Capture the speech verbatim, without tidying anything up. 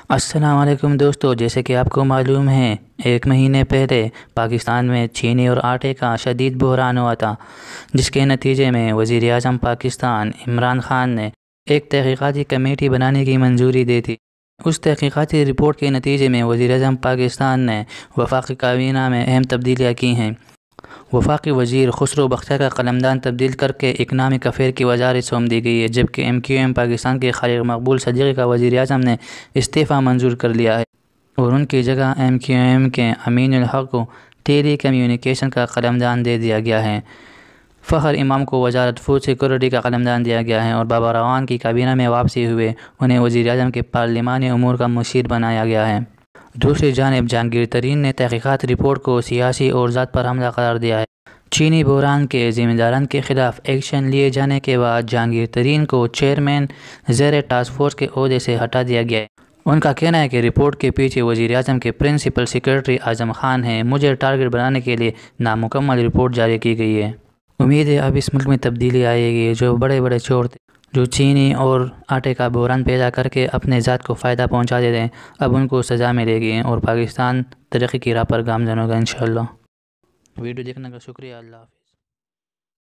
السلام علیکم دوستو، جیسے کہ آپ کو معلوم ہے ایک مہینے پہلے پاکستان میں چینی اور آٹے کا شدید بحران ہوا تھا، جس کے نتیجے میں وزیر اعظم پاکستان عمران خان نے ایک تحقیقاتی کمیٹی بنانے کی منظوری دی تھی۔ اس تحقیقاتی رپورٹ کے نتیجے میں وزیر اعظم پاکستان نے وفاقی کابینہ میں اہم تبدیلیاں کی ہیں۔ وفاقی وزیر خسرو بختیار کا قلمدان تبدیل کر کے اکنامک افیئر کی وزارت سونپ دی گئی ہے، جبکہ ایم کیو ایم پاکستان کے خالق مقبول صدیقی کا وزیر اعظم نے استعفیٰ منظور کر لیا ہے اور ان کی جگہ ایم کیو ایم کے امین الحق کو ٹیلی کمیونیکیشن کا قلمدان دے دیا گیا ہے۔ فخر امام کو وزارت فوڈ سیکورٹی کا قلمدان دیا گیا ہے اور بابا راون کی کابینہ میں واپسی ہوئے انہیں وزیر اعظم کے پارلیمانی امور کا مشیر بنایا گیا ہے۔ دوسری جانب جہانگیر ترین نے تحقیقات رپورٹ کو سیاسی اور ذات پر حملہ قرار دیا ہے۔ چینی بحران کے ذمہ داران کے خلاف ایکشن لیے جانے کے بعد جہانگیر ترین کو چیئرمین زیر ٹاسک فورس کے عہدے سے ہٹا دیا گیا ہے۔ ان کا کہنا ہے کہ رپورٹ کے پیچھے وزیر اعظم کے پرنسپل سیکریٹری اعظم خان ہیں۔ مجھے ٹارگٹ بنانے کے لیے نامکمل رپورٹ جاری کی گئی ہے۔ امید ہے اب اس ملک میں تبدیلی آئے گی۔ جو بڑے بڑے چور تھے جو چینی اور آٹے کا بحران پیدا کر کے اپنے ذات کو فائدہ پہنچا دیتے ہیں، اب ان کو سزا ملے گی اور پاکستان ترقی کی راہ پر گامزن ہوگا انشاءاللہ۔ ویڈیو دیکھنے کا شکریہ۔ اللہ حافظ۔